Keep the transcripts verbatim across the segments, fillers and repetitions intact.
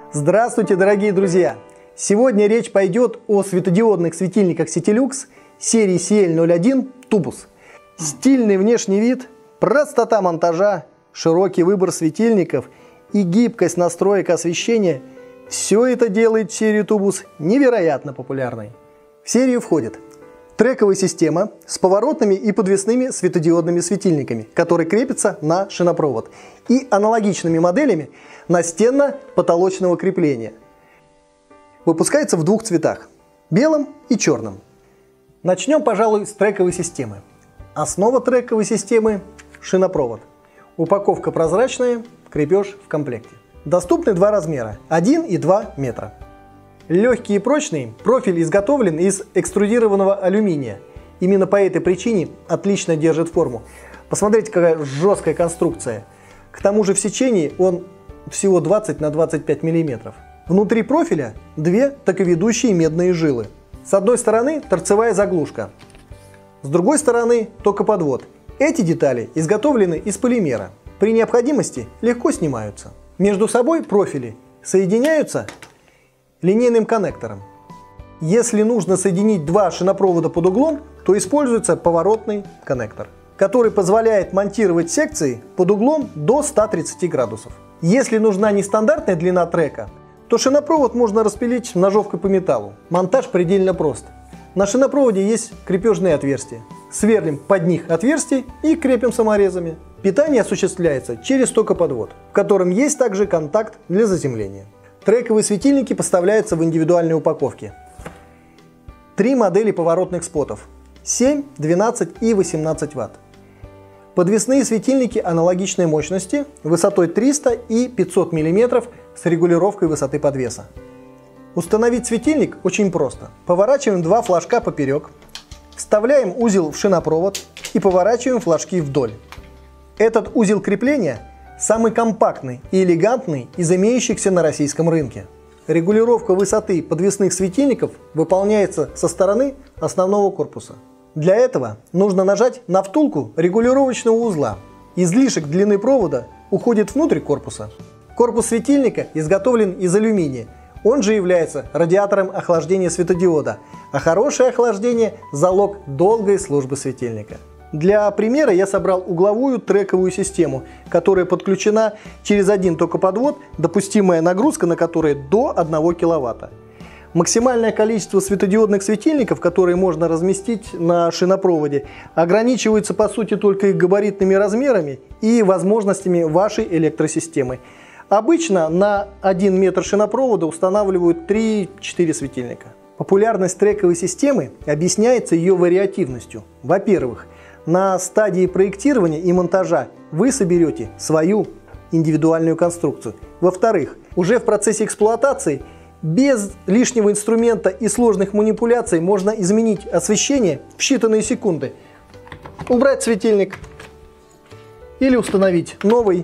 Здравствуйте, дорогие друзья! Сегодня речь пойдет о светодиодных светильниках Citilux серии си эл ноль один Tubus. Стильный внешний вид, простота монтажа, широкий выбор светильников и гибкость настроек освещения – все это делает серию Tubus невероятно популярной. В серию входит трековая система с поворотными и подвесными светодиодными светильниками, которые крепятся на шинопровод, и аналогичными моделями настенно-потолочного крепления. Выпускается в двух цветах – белом и черном. Начнем, пожалуй, с трековой системы. Основа трековой системы – шинопровод. Упаковка прозрачная, крепеж в комплекте. Доступны два размера – один и два метра. Легкий и прочный, профиль изготовлен из экструдированного алюминия. Именно по этой причине отлично держит форму. Посмотрите, какая жесткая конструкция. К тому же в сечении он всего двадцать на двадцать пять миллиметров. Внутри профиля две токоведущие медные жилы. С одной стороны торцевая заглушка, с другой стороны токоподвод. Эти детали изготовлены из полимера. При необходимости легко снимаются. Между собой профили соединяются линейным коннектором. Если нужно соединить два шинопровода под углом, то используется поворотный коннектор, который позволяет монтировать секции под углом до ста тридцати градусов. Если нужна нестандартная длина трека, то шинопровод можно распилить ножовкой по металлу. Монтаж предельно прост. На шинопроводе есть крепежные отверстия. Сверлим под них отверстия и крепим саморезами. Питание осуществляется через токоподвод, в котором есть также контакт для заземления. Трековые светильники поставляются в индивидуальной упаковке. Три модели поворотных спотов – семь, двенадцать и восемнадцать ватт. Подвесные светильники аналогичной мощности, высотой триста и пятьсот миллиметров с регулировкой высоты подвеса. Установить светильник очень просто. Поворачиваем два флажка поперек, вставляем узел в шинопровод и поворачиваем флажки вдоль. Этот узел крепления самый компактный и элегантный из имеющихся на российском рынке. Регулировка высоты подвесных светильников выполняется со стороны основного корпуса. Для этого нужно нажать на втулку регулировочного узла. Излишек длины провода уходит внутрь корпуса. Корпус светильника изготовлен из алюминия. Он же является радиатором охлаждения светодиода, а хорошее охлаждение – залог долгой службы светильника. Для примера я собрал угловую трековую систему, которая подключена через один токоподвод, допустимая нагрузка на которой до одного киловатта. Максимальное количество светодиодных светильников, которые можно разместить на шинопроводе, ограничивается по сути только их габаритными размерами и возможностями вашей электросистемы. Обычно на один метр шинопровода устанавливают три-четыре светильника. Популярность трековой системы объясняется ее вариативностью. Во-первых, на стадии проектирования и монтажа вы соберете свою индивидуальную конструкцию. Во-вторых, уже в процессе эксплуатации без лишнего инструмента и сложных манипуляций можно изменить освещение в считанные секунды. Убрать светильник или установить новый,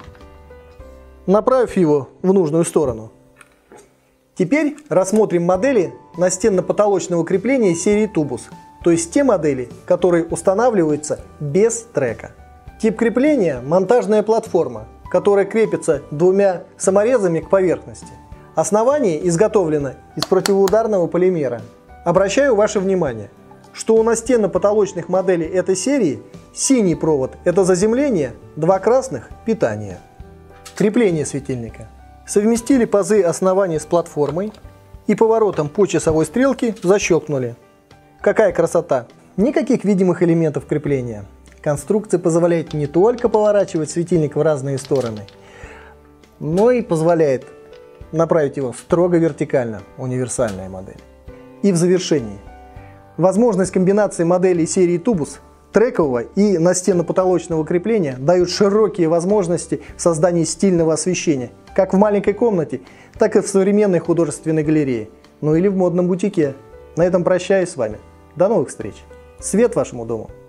направив его в нужную сторону. Теперь рассмотрим модели настенно-потолочного крепления серии Tubus. То есть те модели, которые устанавливаются без трека. Тип крепления – монтажная платформа, которая крепится двумя саморезами к поверхности. Основание изготовлено из противоударного полимера. Обращаю ваше внимание, что у настенно-потолочных моделей этой серии синий провод – это заземление, два красных – питание. Крепление светильника. Совместили пазы основания с платформой и поворотом по часовой стрелке защелкнули. Какая красота! Никаких видимых элементов крепления. Конструкция позволяет не только поворачивать светильник в разные стороны, но и позволяет направить его строго вертикально, универсальная модель. И в завершении. Возможность комбинации моделей серии Tubus, трекового и настенно-потолочного крепления дают широкие возможности в создании стильного освещения, как в маленькой комнате, так и в современной художественной галерее, ну или в модном бутике. На этом прощаюсь с вами. До новых встреч. Свет вашему дому!